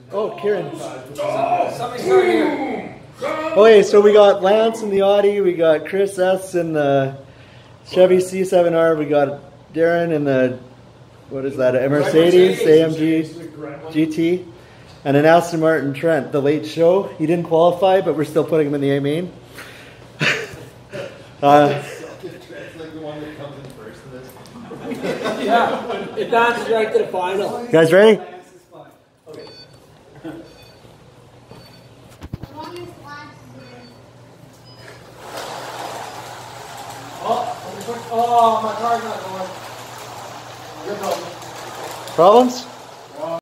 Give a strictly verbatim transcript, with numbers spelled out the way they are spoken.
Oh, Kieran. Oh, somebody's starting here. Okay, so we got Lance in the Audi, we got Chris S in the Chevy C seven R, we got Darren in the, what is that, a Mercedes, A M G G T, and an Aston Martin Trent, the late show. He didn't qualify, but we're still putting him in the A main. uh, Yeah, advances right to the final. You guys ready? Okay. Oh, oh, my car's not going. Good problem. Problems?